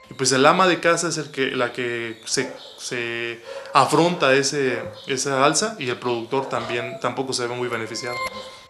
y pues el ama de casa es la que se afronta esa alza, y el productor también tampoco se ve muy beneficiado.